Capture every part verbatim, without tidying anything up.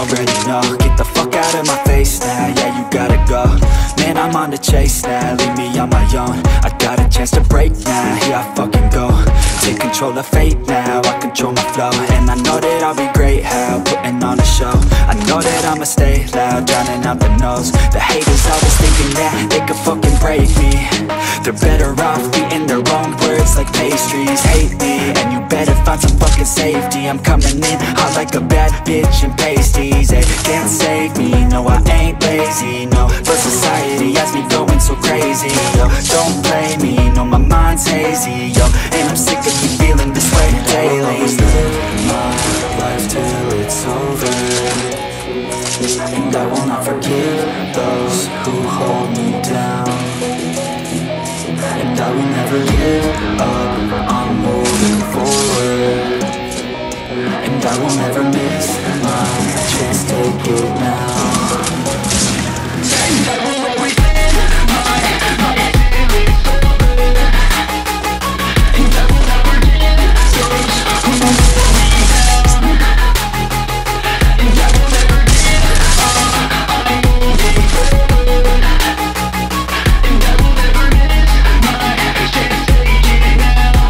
already know. Get the fuck out of my face now, yeah, you gotta go. Man, I'm on the chase now, leave me on my own. I got a chance to break now, here I fucking go. Take control of fate now, I control my flow. And I know that I'll be great, how, putting on a show. I know that I'ma stay loud, drowning out the noise. The haters always thinking that they could fucking break me. They're better off eating their own words like pastries. Hate me, and you better find some fucking safety. I'm coming in hot like a bad bitch in pasties. They can't save me, no I ain't lazy, no. But society has me going so crazy, yo. Don't play me, no my mind's hazy, yo. And I'm sick of you feeling this way daily. I'll always live my life till it's over, and I will not forgive those who hold me down. And I will never give up, I'm moving forward. And I will never miss my chance, take it now. And I will always live my life till it's over, and I will never give those who hold me down. And I will never give up, I'm moving forward. And I will never miss my chance, take it now.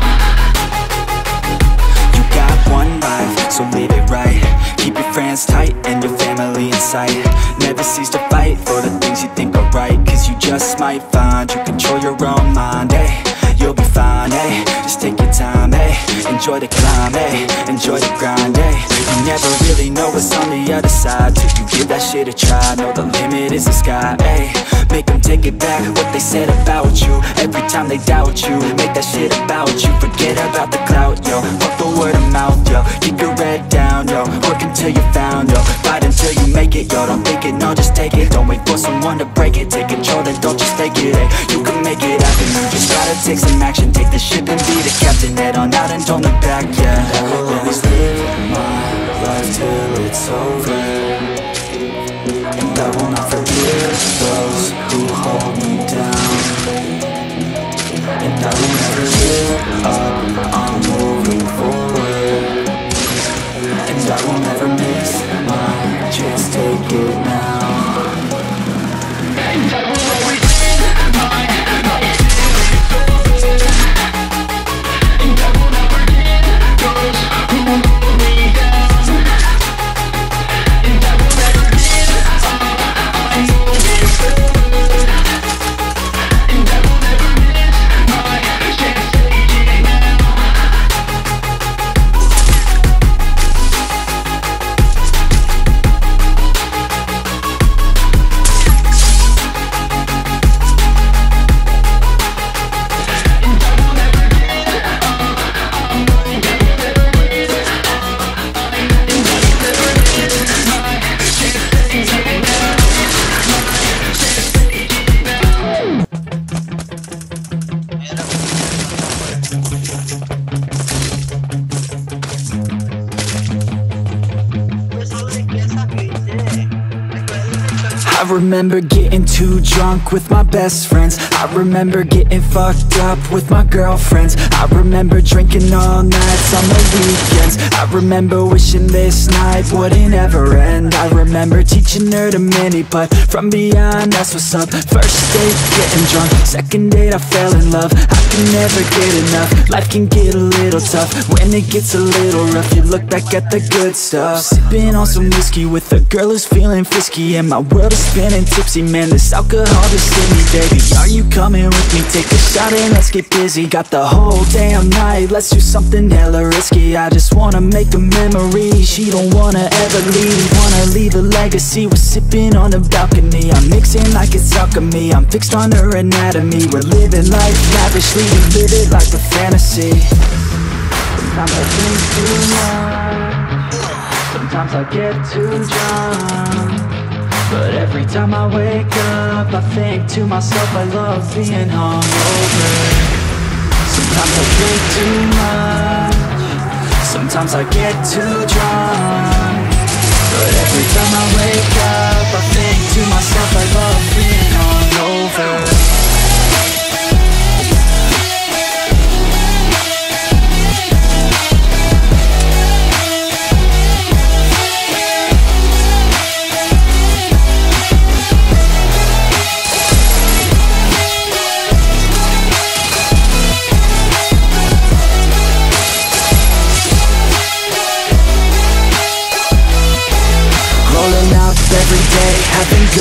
You got one life, so live it right. Keep your friends tight and your family in sight. Never cease to fight for the things you think are right, cause you just might find you control your own mind, eh? You'll be fine, eh? Just take your time, eh? Enjoy the climb, eh? Enjoy the grind, eh? You never really know what's on the other side till you give that shit a try. Know the limit is the sky, eh? Make them take it back, what they said about you. Every time they doubt you, make that shit about you. Forget about the clout, yo. Fuck the word of mouth, yo. Keep your head down, yo. Work until you're found, yo. Fight until you make it, yo. Don't think it, no, just take it. Don't wait for someone to break it. Take control and don't just take it, eh? You can make it happen, you just gotta take some action. Take the ship and be the captain. Head on out and don't look back, yeah. I will always live my life till it's over, and I will not forgive those who hold me down. And I will never give up, I'm moving forward. And I will never miss my chance, take it now. And I will always live my life till it's over, and I will never give those who hold me down. And I will never give up, I'm moving forward. And I will never miss my chance, take it now. I remember getting too drunk with my best friends. I remember getting fucked up with my girlfriends. I remember drinking all nights on the weekends. I remember wishing this night wouldn't ever end. I remember teaching her to mini putt from beyond, that's what's up. First date, getting drunk. Second date, I fell in love. I can never get enough. Life can get a little tough when it gets a little rough. You look back at the good stuff. Sipping on some whiskey with a girl who's feeling frisky, and my world is spinning tipsy. Man, this alcohol just hit me, baby. Are you coming with me? Take a shot and let's get busy. Got the whole damn night, let's do something hella risky. I just wanna make a memory. She don't wanna ever leave, wanna leave a legacy. We're sipping on the balcony. I'm mixing like it's alchemy. I'm fixed on her anatomy. We're living life lavishly. We live it like a fantasy. Sometimes I drink too much, sometimes I get too drunk, but every time I wake up, I think to myself, I love being hungover. Sometimes I drink too much, sometimes I get too drunk, but every time I wake up, I think to myself, I love being hungover.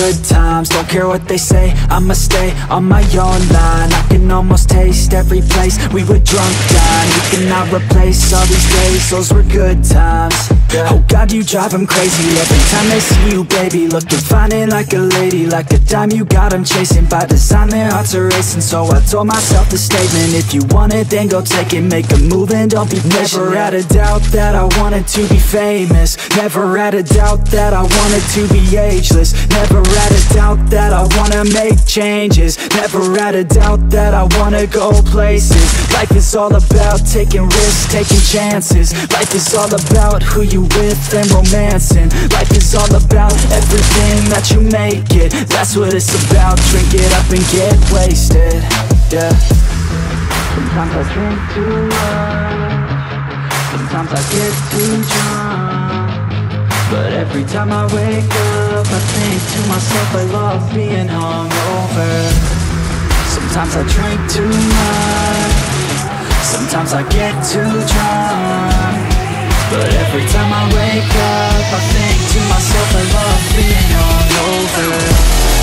good times. Don't care what they say, I'ma stay on my own line. I can almost taste every place we were drunk dine. You cannot replace all these days, those were good times. Oh God, you drive them crazy every time they see you, baby. Looking fine and like a lady, like a dime you got them chasing. By design their hearts are racing, so I told myself the statement: if you want it, then go take it, make a move and don't be patient. Never had a doubt that I wanted to be famous. Never had a doubt that I wanted to be ageless. Never had a doubt that I wanna make changes. Never had a doubt that I wanna go places. Life is all about taking risks, taking chances. Life is all about who you with and romancing. Life is all about everything that you make it. That's what it's about. Drink it up and get wasted. Yeah. Sometimes I drink too much. Sometimes I get too drunk. But every time I wake up, I think to myself, I love being hungover. Sometimes I drink too much. Sometimes I get too drunk. But every time I wake up, I think to myself, I love being hungover.